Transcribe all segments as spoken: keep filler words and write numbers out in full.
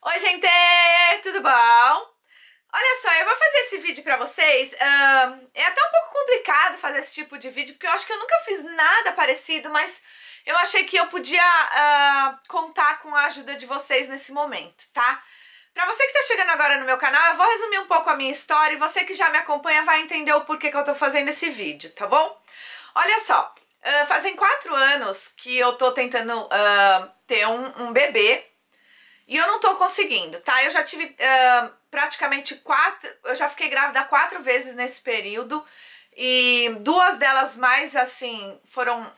Oi, gente! Tudo bom? Olha só, eu vou fazer esse vídeo pra vocês. Uh, é até um pouco complicado fazer esse tipo de vídeo, porque eu acho que eu nunca fiz nada parecido, mas eu achei que eu podia uh, contar com a ajuda de vocês nesse momento, tá? Pra você que tá chegando agora no meu canal, eu vou resumir um pouco a minha história e você que já me acompanha vai entender o porquê que eu tô fazendo esse vídeo, tá bom? Olha só, uh, fazem quatro anos que eu tô tentando uh, ter um, um bebê. E eu não tô conseguindo, tá? Eu já tive uh, praticamente quatro... Eu já fiquei grávida quatro vezes nesse período. E duas delas mais, assim, foram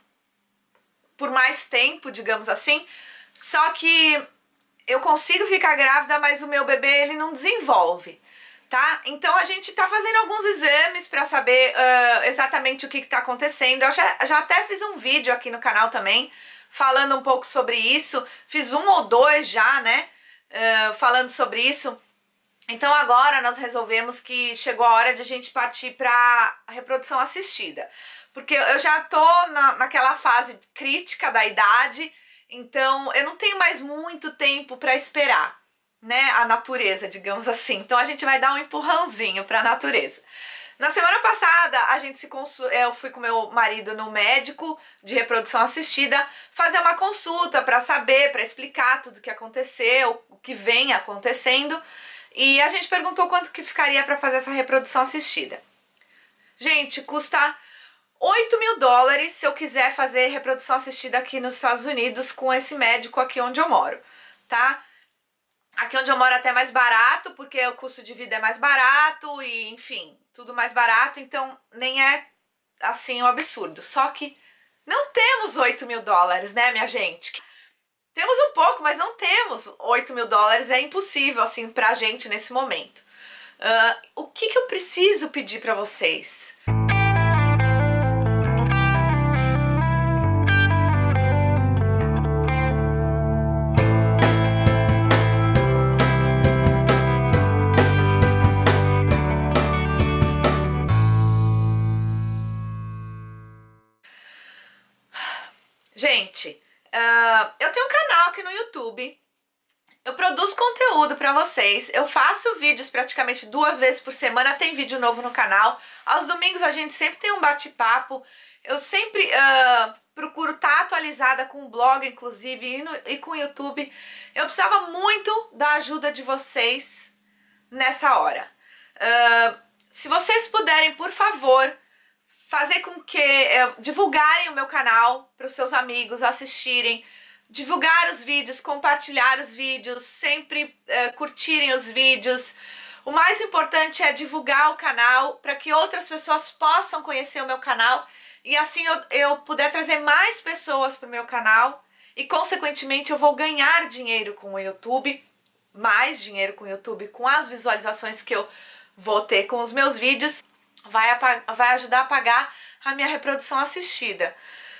por mais tempo, digamos assim. Só que eu consigo ficar grávida, mas o meu bebê, ele não desenvolve, tá? Então a gente tá fazendo alguns exames pra saber uh, exatamente o que que tá acontecendo. Eu já, já até fiz um vídeo aqui no canal também, falando um pouco sobre isso, fiz um ou dois já, né, uh, falando sobre isso. Então agora nós resolvemos que chegou a hora de a gente partir para reprodução assistida, porque eu já tô na, naquela fase crítica da idade, então eu não tenho mais muito tempo para esperar, né, a natureza, digamos assim. Então a gente vai dar um empurrãozinho para a natureza. Na semana passada, a gente se consul... eu fui com meu marido no médico de reprodução assistida fazer uma consulta para saber, para explicar tudo o que aconteceu, o que vem acontecendo. E a gente perguntou quanto que ficaria para fazer essa reprodução assistida. Gente, custa oito mil dólares se eu quiser fazer reprodução assistida aqui nos Estados Unidos com esse médico aqui onde eu moro, tá? Aqui onde eu moro é até mais barato, porque o custo de vida é mais barato e, enfim, tudo mais barato, então nem é, assim, um absurdo. Só que não temos oito mil dólares, né, minha gente? Temos um pouco, mas não temos oito mil dólares, é impossível, assim, pra gente nesse momento. Uh, o que que eu preciso pedir pra vocês? Gente, uh, eu tenho um canal aqui no YouTube, eu produzo conteúdo pra vocês, eu faço vídeos praticamente duas vezes por semana, tem vídeo novo no canal. Aos domingos a gente sempre tem um bate-papo, eu sempre uh, procuro estar atualizada com o blog, inclusive, e, no, e com o YouTube. Eu precisava muito da ajuda de vocês nessa hora. Uh, se vocês puderem, por favor, fazer com que é, divulgarem o meu canal para os seus amigos assistirem, divulgar os vídeos, compartilhar os vídeos, sempre é, curtirem os vídeos. O mais importante é divulgar o canal para que outras pessoas possam conhecer o meu canal e assim eu, eu puder trazer mais pessoas para o meu canal e consequentemente eu vou ganhar dinheiro com o YouTube, mais dinheiro com o YouTube, com as visualizações que eu vou ter com os meus vídeos. Vai, vai ajudar a pagar a minha reprodução assistida.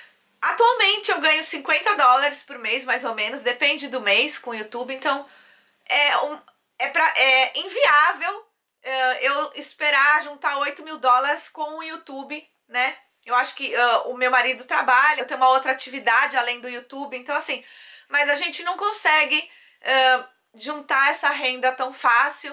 Atualmente eu ganho cinquenta dólares por mês, mais ou menos, depende do mês com o YouTube, então é, um, é, pra, é inviável é, eu esperar juntar oito mil dólares com o YouTube, né? Eu acho que uh, o meu marido trabalha, eu tenho uma outra atividade além do YouTube, então assim, mas a gente não consegue uh, juntar essa renda tão fácil.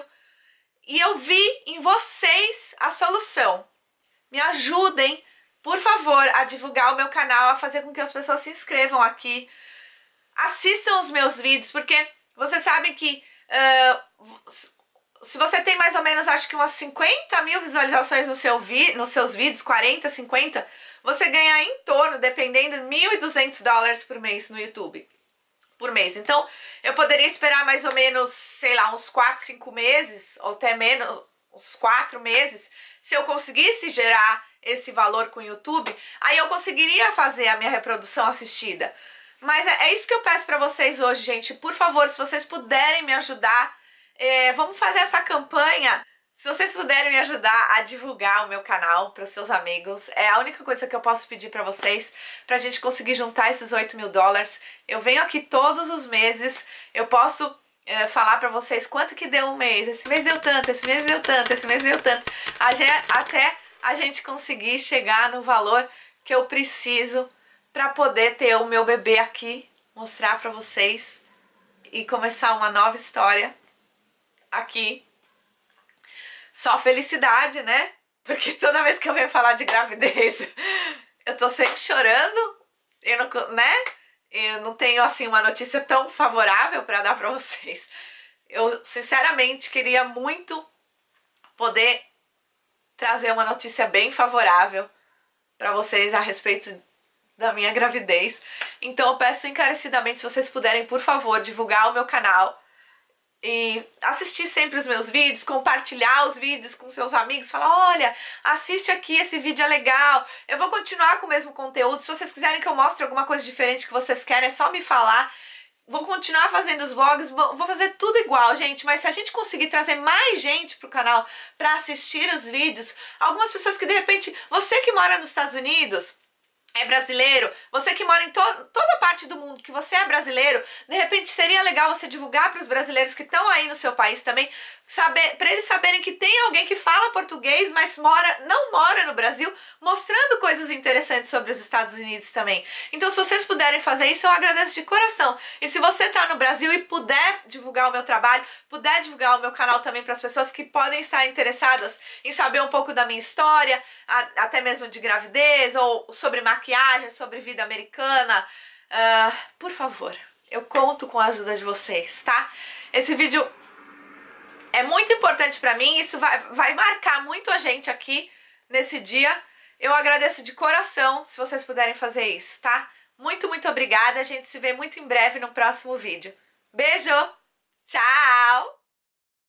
E eu vi em vocês a solução. Me ajudem, por favor, a divulgar o meu canal, a fazer com que as pessoas se inscrevam aqui. Assistam os meus vídeos, porque vocês sabem que uh, se você tem mais ou menos, acho que umas cinquenta mil visualizações no seu vi nos seus vídeos, quarenta, cinquenta, você ganha em torno, dependendo, mil e duzentos dólares por mês no YouTube. Por mês. Então, eu poderia esperar mais ou menos, sei lá, uns quatro, cinco meses, ou até menos, uns quatro meses, se eu conseguisse gerar esse valor com o YouTube, aí eu conseguiria fazer a minha reprodução assistida. Mas é, é isso que eu peço pra vocês hoje, gente. Por favor, se vocês puderem me ajudar, é, vamos fazer essa campanha. Se vocês puderem me ajudar a divulgar o meu canal para os seus amigos, é a única coisa que eu posso pedir para vocês, para a gente conseguir juntar esses oito mil dólares. Eu venho aqui todos os meses, eu posso é, falar para vocês quanto que deu um mês. Esse mês deu tanto, esse mês deu tanto, esse mês deu tanto. A gente, até a gente conseguir chegar no valor que eu preciso para poder ter o meu bebê aqui, mostrar para vocês e começar uma nova história aqui. Só felicidade, né? Porque toda vez que eu venho falar de gravidez, eu tô sempre chorando, eu não, né? Eu não tenho, assim, uma notícia tão favorável pra dar pra vocês. Eu, sinceramente, queria muito poder trazer uma notícia bem favorável pra vocês a respeito da minha gravidez. Então eu peço encarecidamente, se vocês puderem, por favor, divulgar o meu canal e assistir sempre os meus vídeos, compartilhar os vídeos com seus amigos, falar, olha, assiste aqui, esse vídeo é legal. Eu vou continuar com o mesmo conteúdo. Se vocês quiserem que eu mostre alguma coisa diferente que vocês querem, é só me falar. Vou continuar fazendo os vlogs, vou fazer tudo igual, gente, mas se a gente conseguir trazer mais gente pro canal pra assistir os vídeos, algumas pessoas que de repente, você que mora nos Estados Unidos, é brasileiro, você que mora em to toda parte do mundo, que você é brasileiro, de repente seria legal você divulgar para os brasileiros que estão aí no seu país também, saber, para eles saberem que tem alguém que fala português, mas mora, não mora no Brasil, mostrando coisas interessantes sobre os Estados Unidos também. Então, se vocês puderem fazer isso, eu agradeço de coração. E se você está no Brasil e puder divulgar o meu trabalho, puder divulgar o meu canal também para as pessoas que podem estar interessadas em saber um pouco da minha história, a, até mesmo de gravidez, ou sobre maquiagem, sobre vida americana, uh, por favor, eu conto com a ajuda de vocês, tá? Esse vídeo é muito importante pra mim, isso vai, vai marcar muito a gente aqui nesse dia. Eu agradeço de coração se vocês puderem fazer isso, tá? Muito, muito obrigada. A gente se vê muito em breve no próximo vídeo. Beijo! Tchau!